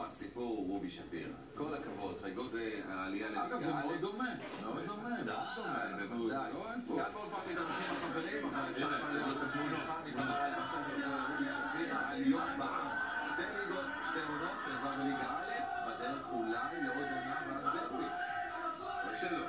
סיפור רובי שפירא. כל הכבוד, חגיגות העלייה לליגה. אגב, זה מאוד דומה. מאוד דומה. בוודאי. גם כל פעם מתארחים החברים, אבל אפשר כבר לראות את השמחה מפעל ועכשיו רובי שפירא, עליות בעם. שתי ליגות, שתי עונות, כבר בליגה א', בדרך אולי לעוד עונה ואז דרבי. או שלא.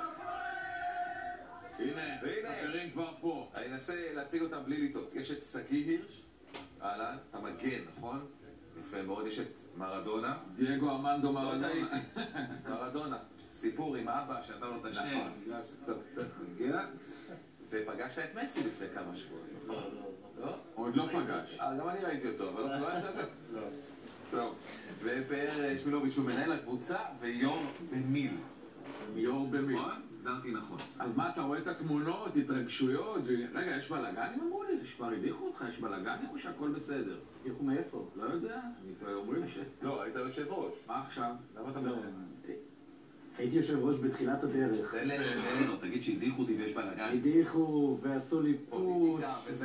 הנה, חברים כבר פה. אני אנסה להציג אותם בלי לטעות. יש את סגי הירש, הלאה, אתה מגן, נכון? יפה מאוד, יש את מרדונה. דייגו ארמנדו מרדונה. לא טעיתי. מרדונה. סיפור עם אבא שנתן לו את השם. בגלל שקצת מגיע. ופגשת את מסי לפני כמה שבועות, נכון? לא? עוד לא פגש. גם אני ראיתי אותו, אבל לא יצאת? לא. טוב. ופאר שמילוביץ' הוא מנהל הקבוצה, ויור במיל. יור במיל. דרתי נכון. אז מה, אתה רואה את התמונות, התרגשויות? רגע, יש בלגנים? אמרו לי, כבר הדיחו אותך, יש בלגנים או שהכל בסדר? הדיחו מאיפה? לא יודע, אומרים ש... לא, היית יושב ראש. מה עכשיו? למה אתה אומר? הייתי יושב ראש בתחילת הדרך. תן לו, תגיד שהדיחו אותי ויש בלגן. הדיחו ועשו לי פוט,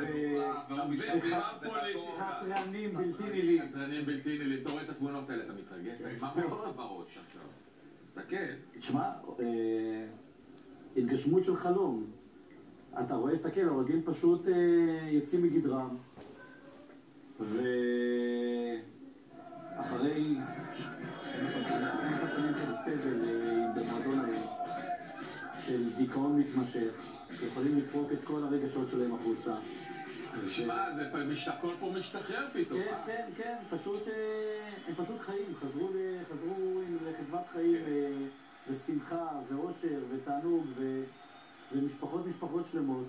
חתרנים בלתי נילית. חתרנים בלתי נילית. אתה רואה את התמונות האלה, אתה מתרגש? מה קורה בראש עכשיו? תסתכל. תשמע, התגשמות של חלום. אתה רואה, תסתכל, הרגעים פשוט יוצאים מגדרם. ואחרי 12 שנים של סבל במועדון היום, של דיכאון מתמשך, יכולים לפרוק את כל הרגשות שלהם החוצה. שמע, הכל פה משתחרר פתאום. כן, הם פשוט חיים, חזרו לחדוות חיים ושמחה ואושר ותענוג ומשפחות שלמות.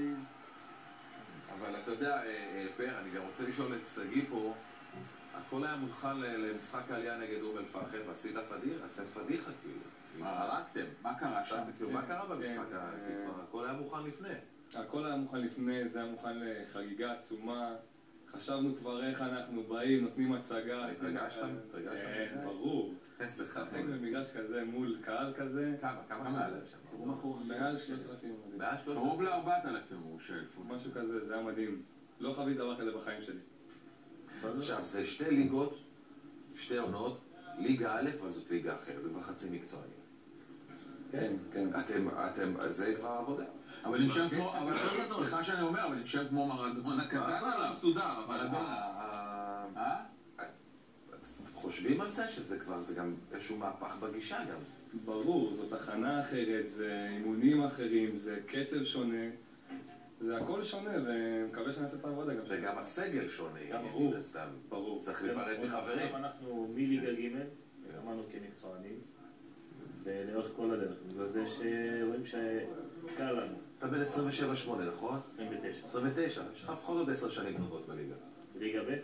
אבל אתה יודע, פאר, אני גם רוצה לשאול את סגי פה, הכל היה מוכן למשחק העלייה נגד אום אל-פחם ועשית פדיחה כאילו. הרגתם. מה קרה שם? מה קרה במשחק? הכל היה מוכן לפני. הכל היה מוכן לפני, זה היה מוכן לחגיגה עצומה. חשבנו כבר איך אנחנו באים, נותנים הצגה. התרגשתם? כן, ברור. איזה חכם. במגרש כזה מול קהל כזה. כמה מעלה שם? מעל 3,000. מעל 3,000? קרוב ל4,000 הוא שאלפו. משהו כזה, זה היה מדהים. לא חוויתי דבר כזה בחיים שלי. עכשיו, זה שתי ליגות, שתי עונות, ליגה א', אבל זאת ליגה אחרת, זה כבר חצי מקצועני. כן. זה כבר עבודה. אבל נשאר כמו, סליחה שאני אומר, אבל נשאר כמו מרדונה קטן עליו. מסודר, אבל... חושבים על זה שזה כבר, זה גם איזשהו מהפך בגישה גם. ברור, זאת הכנה אחרת, זה אימונים אחרים, זה קצב שונה. זה הכל שונה, ומקווה שנעשה את העבודה גם. וגם הסגל שונה, ברור. צריך להיפרד מחברים. גם אנחנו מליגה ג' וגמרנו כמקצוענים, ולאורך כל הדרך. בגלל זה שרואים שקל לנו. אתה בין 27-8, נכון? 29. 29, יש לך לפחות עוד 10 שנים טובות בליגה. בליגה ב'?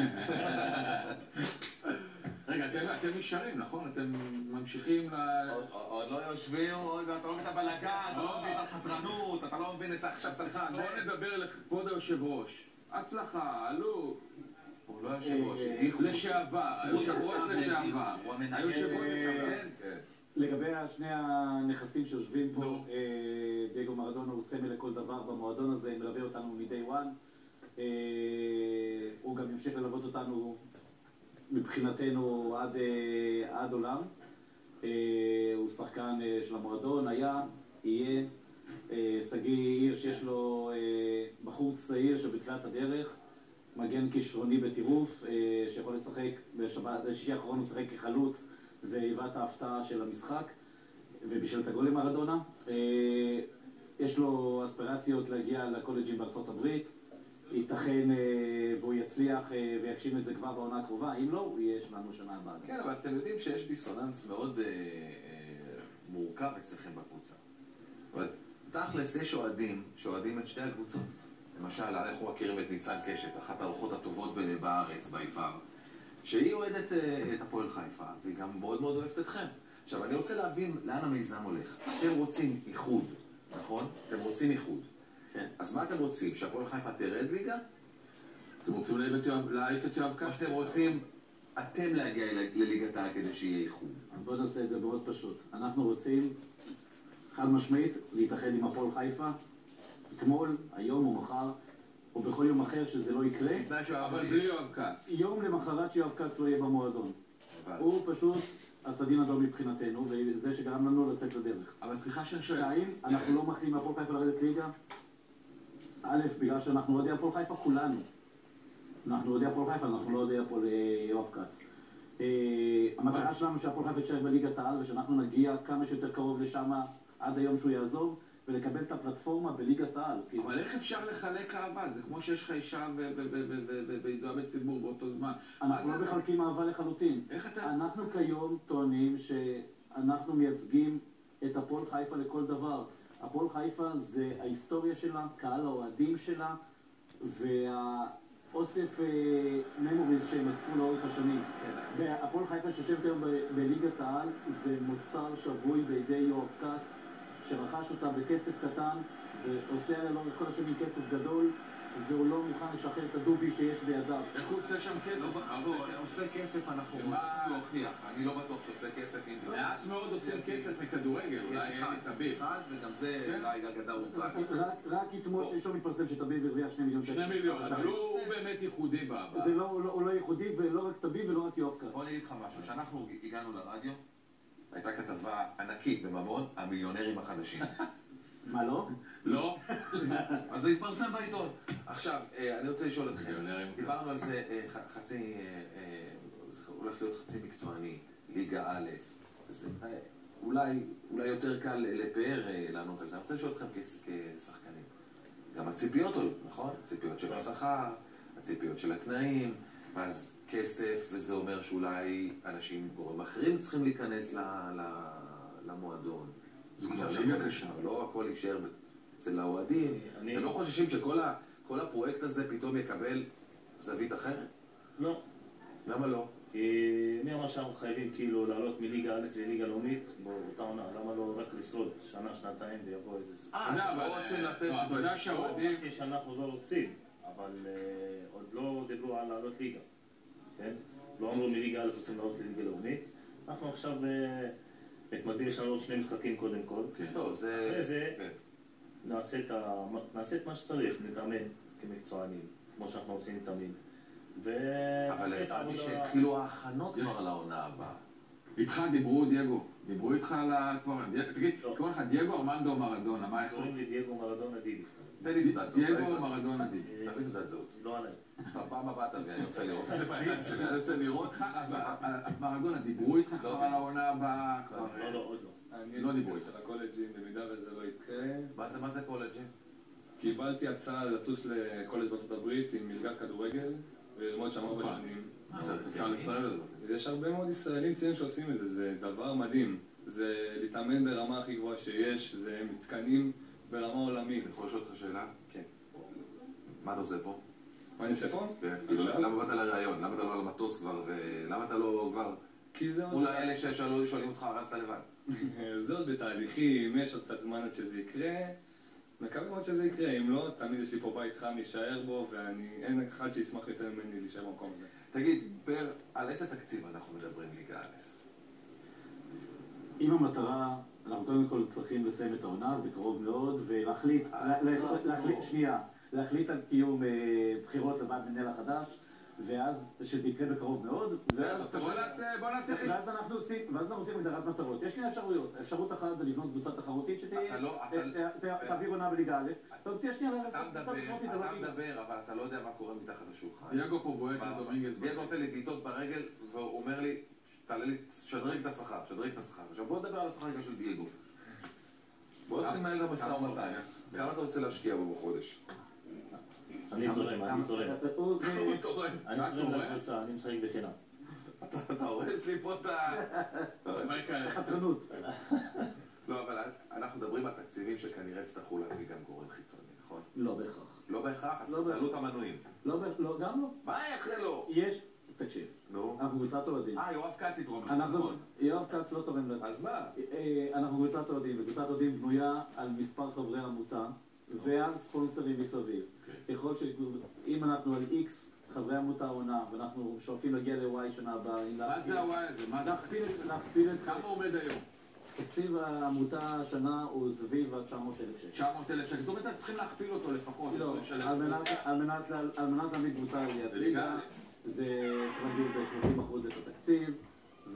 רגע, אתם נשארים, נכון? אתם ממשיכים עוד לא יושבים, אתה לא מבין את הבלגן, אתה לא מבין את החתרנות, אתה לא מבין את עכשיו את הסן. בואו נדבר לכבוד היושב ראש. הצלחה, עלו. הוא לא יושב ראש, לשעבר, היושב ראש לשעבר. היושב ראש לשעבר. לגבי שני הנכסים שיושבים פה, דייגו מרדונה הוא סמל לכל דבר במועדון הזה, מלווה אותנו מ-day one. הוא גם ימשיך ללוות אותנו מבחינתנו עד עולם. הוא שחקן של המועדון, יהיה. סגי הירש שיש לו בחור צעיר שבתחילת הדרך, מגן כישרוני בטירוף, שיכול לשחק בשישי האחרון הוא שחק כחלוץ והיווה את ההפתעה של המשחק ובשביל את הגול למרדונה. יש לו אספירציות להגיע לקולג'ים בארצות הברית, ייתכן והוא יצליח ויגשים את זה כבר בעונה הקרובה, אם לא, הוא יהיה שלנו שנה הבאה. כן, אבל אתם יודעים שיש דיסוננס מאוד מורכב אצלכם בקבוצה. אבל תכלס יש שאוהדים את שתי הקבוצות. למשל, אנחנו מכירים את ניצן קשת, אחת האורחות הטובות בארץ, ביפר, שהיא אוהדת את הפועל חיפה, והיא גם מאוד מאוד אוהבת אתכם. עכשיו, אני רוצה להבין לאן המיזם הולך. אתם רוצים איחוד, נכון? אתם רוצים איחוד. כן. אז מה אתם רוצים? שהפועל חיפה תרד ליגה? אתם רוצים להעיף את יואב קץ? או שאתם רוצים אתם להגיע לליגת העל כדי שיהיה איחוד? בואו נעשה את זה מאוד פשוט. אנחנו רוצים חד משמעית להתאחד עם הפועל חיפה אתמול, היום או מחר או בכל יום אחר שזה לא יקרה, אבל בלי יואב קץ. יום למחרת שיואב קץ לא יהיה במועדון. הוא פשוט הסדין אדום מבחינתנו, וזה שגרם לנו לצאת לדרך. אבל סליחה שאני שואל. שתיים, אנחנו לא מחלימים מהפועל חיפה לרדת ליגה. א', בגלל שאנחנו אוהדי הפועל חיפה כולנו. אנחנו אוהדי הפועל חיפה, אנחנו לא אוהדי הפועל יואב כץ. המטרה שלנו שהפועל חיפה תישאר בליגת העל, ושאנחנו נגיע כמה שיותר קרוב לשם עד היום שהוא יעזוב, ולקבל את הפלטפורמה בליגת העל. אבל איך אפשר לחלק אהבה? זה כמו שיש לך אישה וידועה בציבור באותו זמן. אנחנו לא מחלקים אהבה לחלוטין. אנחנו כיום טוענים שאנחנו מייצגים את הפועל חיפה לכל דבר. הפועל חיפה זה ההיסטוריה שלה, קהל האוהדים שלה, והאוסף ממוריז שהם אספו לאורך השנים. והפועל חיפה שיושבת היום בליגת העל זה מוצר שבוי בידי יואב כץ, שרכש אותה בכסף קטן ועושה עליה לאורך כל השנים כסף גדול, והוא לא מוכן לשחרר את הדובי שיש בידיו. איך הוא עושה שם כסף? הוא עושה כסף, אנחנו רוצים להוכיח. אני לא בטוח שעושה כסף עם... מעט מאוד עושים כסף מכדורגל, אולי אין לי תביב. וגם זה אולי אגדה ארוכה. רק אתמול שלשום מתפרסם שתביב הרוויח 2 מיליון שקל. 2 מיליון, אבל הוא באמת ייחודי בעבר. הוא לא ייחודי ולא רק תביב ולא רק יואב כץ. בוא נגיד לך משהו, כשאנחנו הגענו לרדיו, הייתה כתבה ענקית בממון, המיליונרים החדשים. מה לא? לא. אז זה התפרסם בעיתון. עכשיו, אני רוצה לשאול אתכם, דיברנו על זה חצי, זה הולך להיות חצי מקצועני, ליגה א', אולי יותר קל לפאר לענות על זה. אני רוצה לשאול אתכם כשחקנים. גם הציפיות עולות, נכון? הציפיות של השכר, הציפיות של התנאים, ואז כסף, וזה אומר שאולי אנשים גורם אחרים צריכים להיכנס למועדון. זה כבר ליגה קשה. לא הכל יישאר אצל האוהדים. הם לא חוששים שכל הפרויקט הזה פתאום יקבל זווית אחרת? לא. למה לא? מי אמר שאנחנו חייבים כאילו לעלות מליגה א' לליגה לאומית באותה עונה? למה לא רק לשרוד שנה, שנתיים ויבוא איזה סוג? לא רוצים לתת... אתה יודע שהאוהדים... לא שאנחנו לא רוצים, אבל עוד לא דיברו על לעלות ליגה. כן? לא אמרו מליגה א' רוצים לעלות לליגה לאומית. אנחנו עכשיו מתמקדים, יש לנו עוד 2 משחקים קודם כל. אחרי זה נעשה את מה שצריך, נתאמן כמקצוענים, כמו שאנחנו עושים תמיד. אבל הבנתי שהתחילו ההכנות כבר לעונה הבאה. איתך דיברו דייגו, דיברו איתך על כבר... תגיד, קוראים לך דייגו ארמנדו מרדונה, מה איך? קוראים לי דייגו מרדונה דיבי. תן לי תעודת זהות. דייגו מרדונה דיבי. תביא תעודת זהות. לא עליי. בפעם הבאה תביא, אני רוצה לראות את זה בעיניים שלי, אני רוצה לראות. מרדונה, דיברו איתך כבר על העונה הבאה? לא, עוד לא. אני לא דיברו של הקולג'ים, במידה וזה לא יקרה. מה זה קולג'ים? קיבלתי הצעה לטוס לקולג' בארצות הברית עם מלגת כדורגל וללמוד שם 4 שנים. יש הרבה מאוד ישראלים צעירים שעושים את זה, זה דבר מדהים. זה להתאמן ברמה הכי גבוהה שיש, זה מתקנים ברמה עולמית. אני יכול לשאול אותך שאלה? כן. מה אתה עושה פה? מה אני עושה פה? כן. למה באת לראיון? למה אתה לא על המטוס כבר? ולמה אתה לא כבר... מול האלה ששואלים אותך, רצת לבד. זה עוד בתהליכים, יש עוד קצת זמן עד שזה יקרה. מקווה מאוד שזה יקרה, אם לא, תמיד יש לי פה בית חם להישאר בו, ואין אחד שישמח יותר ממני להישאר במקום הזה. תגיד, על איזה תקציב אנחנו מדברים ליגה א'? אם המטרה, אנחנו קודם כל צריכים לסיים את העונה בקרוב מאוד, ולהחליט, להחליט על קיום בחירות לוועד מנהל החדש, ואז שזה יקרה בקרוב מאוד, בוא נעשה חיל. ואז אנחנו עושים הגדרת מטרות. יש לי אפשרויות. אפשרות אחת זה לבנות קבוצה תחרותית שתעביר עונה בליגה א'. אתה מציע שנייה אתה מדבר, אבל אתה לא יודע מה קורה מתחת לשולחן. דייגו פה בועט לדומינגז. דייגו נותן לי בעיטות ברגל, והוא אומר לי, שדרג את השכר, שדרג את השכר. עכשיו בוא נדבר על השכר של דייגו. בוא נתחיל לנהל את המשא ומתן. כמה אתה רוצה להשקיע בו בחודש? אני תורם. אני תורם לקבוצה, אני משחק בחינם. אתה הורס לי פה את החתרנות. לא, אבל אנחנו מדברים על תקציבים שכנראה יצטרכו להביא גם גורם חיצוני, נכון? לא בהכרח. לא בהכרח? אז עלות המנויים. לא, גם לא. מה איך זה לא? יש, תקשיב, אנחנו קבוצת אוהדים. יואב כץ יתרום לך, נכון. יואב כץ לא תורם לזה. אז מה? אנחנו קבוצת אוהדים, וקבוצת אוהדים בנויה על מספר חברי עמותה ועל ספונסרים מסביב. ככל שאם אנחנו על X חברי עמותה עונה, ואנחנו שואפים להגיע ל-Y שנה הבאה, מה זה ה-Y הזה? מה זה להכפיל את... כמה עומד היום? תקציב העמותה השנה הוא סביב 900,000 שקל. 900,000 שקל. זאת אומרת, צריכים להכפיל אותו לפחות. לא, על מנת להביא קבוצה ליד ליגה, זה צריך להגדיל ב-30% את התקציב,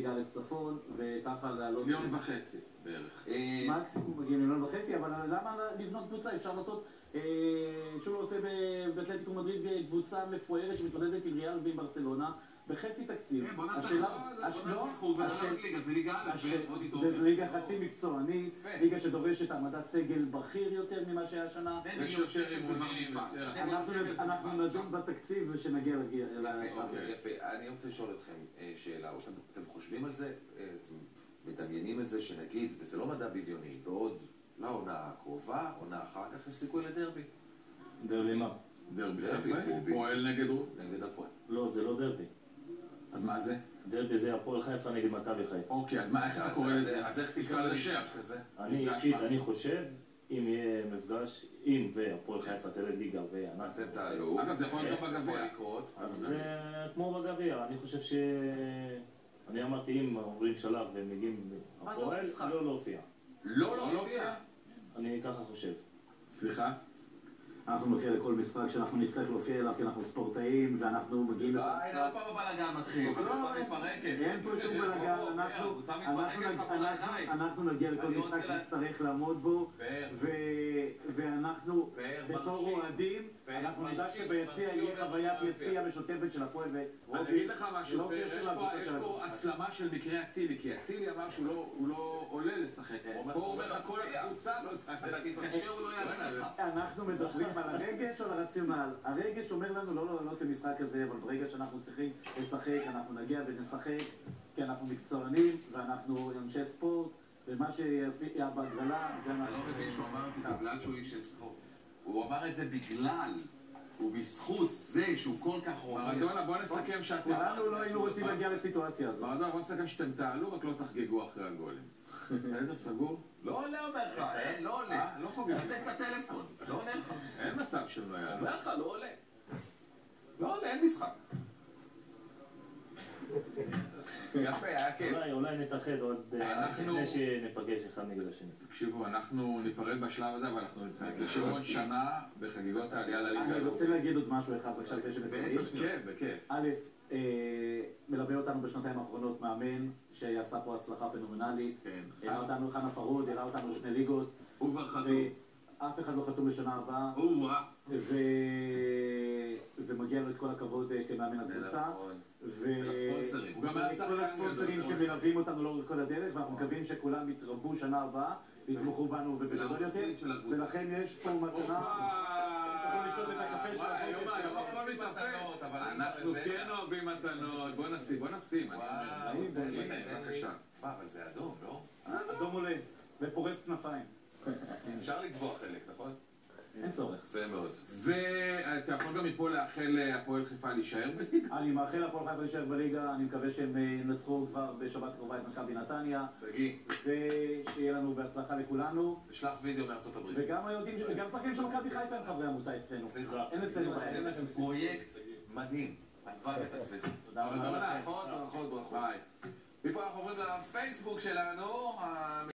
ליגה א' צפון, וככה לעלות... 1.5 מיליון בערך. מקסימום מגיעים 1.5 מיליון, אבל למה לבנות קבוצה? אפשר לעשות... שהוא עושה באתלטיקו מדריד קבוצה מפוארת שמתמודדת עם ריאל ועם ברצלונה בחצי תקציב. בוא נעשה חור ונעלה ליגה, זה ליגה א' זה ליגה חצי מקצוענית, ליגה שדורשת העמדת סגל בכיר יותר ממה שהיה השנה. יש יותר אימונים, אנחנו נדון בתקציב ושנגיע יפה, אני רוצה לשאול אתכם שאלה. אתם חושבים על זה? אתם מדמיינים את זה שנגיד, וזה לא מדע בדיוני, בעוד לעונה הקרובה, עונה אחר כך יש סיכוי לדרבי? דרבי מה? דרבי פועל נגד הפועל. לא, זה לא דרבי. אז מה זה? דרבי זה הפועל חיפה נגד מכבי חיפה. אוקיי, אז מה, איך אתה קורא לזה? אז איך תקרא לשם כזה? אני אישית, אני חושב, אם יהיה מפגש, אם והפועל חיפה תרד ליגה ואנחנו... אתם תעלו. אגב, זה יכול להיות בגביע. אז כמו בגביע, אני חושב ש... אני אמרתי, אם עוברים שלב ומגיעים... מה זה עוד משחק? לא להופיע. לא להופיע? אני ככה חושב. סליחה? אנחנו נופיע לכל משחק שאנחנו נצטרך להופיע אליו, כי אנחנו ספורטאים ואנחנו מגיעים... הנה, עוד פעם הבלגן מתחיל. אין פה שום בלגן, אנחנו נגיע לכל משחק שנצטרך לעמוד בו, ואנחנו בתור אוהדים, אנחנו נדע שביציע יהיה חוויית יציע משותפת של הפועל אני אגיד לך משהו, יש פה הסלמה של מקרה אצילי, כי אצילי אמר שהוא לא עולה לשחק. פה הוא אומר לך כל הקבוצה לא תתקשר הוא לא יענה לך. אנחנו מדברים על הרגש או על הרציונל? הרגש אומר לנו לא לעלות למשחק הזה, אבל ברגע שאנחנו צריכים לשחק, אנחנו נגיע ונשחק, כי אנחנו מקצוענים ואנחנו אנשי ספורט, ומה שיהיה בהגרלה זה אני לא מבין שהוא אמר את זה בגלל שהוא איש של ספורט. הוא אמר את זה בגלל, ובזכות זה שהוא כל כך רומד. מרדונה, בוא נסכם שאתם... כולנו לא היינו רוצים להגיע לסיטואציה הזאת. מרדונה, בוא נסכם שאתם תעלו, רק לא תחגגו אחרי הגולים. בסדר, סגור? לא עולה אומר לך, לא עולה. לא חוגגים. נתק בטלפון, לא עולה לך. אין מצב שהם לא יעלו. אומר לך, לא עולה. לא עולה, אין משחק. יפה, היה כיף. אולי נתאחד עוד לפני שנפגש אחד נגד השני. תקשיבו, אנחנו ניפרד בשלב הזה, אבל אנחנו נתחיל עוד שנה בחגיגות העלייה לליגה. אני רוצה להגיד עוד משהו אחד, בבקשה, לפני שנסיים. בכיף. א', מלווה אותנו בשנתיים האחרונות מאמן שעשה פה הצלחה פנומנלית. הראה אותנו חנה פרוד, הראה אותנו 2 ליגות. הוא כבר חתום. אף אחד לא חתום לשנה הבאה. ומגיע לו את כל הכבוד כמאמן הקבוצה. הוא גם היה כל הספונסרים שמלווים אותנו לאורך כל הדרך, ואנחנו מקווים שכולם יתרבו שנה הבאה ויתמכו בנו ובגדול יותר, ולכן יש פה מתנה. אנחנו כן אוהבים מתנות, בוא נשים. אבל זה אדום, לא? אדום עולה ופורס כנפיים. אפשר לצבוע חלק, נכון? אין צורך. זה מאוד. ואתה יכול גם מפה לאחל הפועל חיפה להישאר בליגה? אני מאחל להפועל חיפה להישאר בליגה, אני מקווה שהם ינצחו כבר בשבת קרובה את מכבי נתניה. סגי. ושיהיה לנו בהצלחה לכולנו. ושלח וידאו מארצות הברית. וגם שחקנים של מכבי חיפה הם חברי עמותה אצלנו. אין אצלנו בעיה. אין לכם פרויקט מדהים. הלוואי ותצליחו. תודה רבה. ברכות. ביי. מפה אנחנו עוברים לפייסבוק שלנו.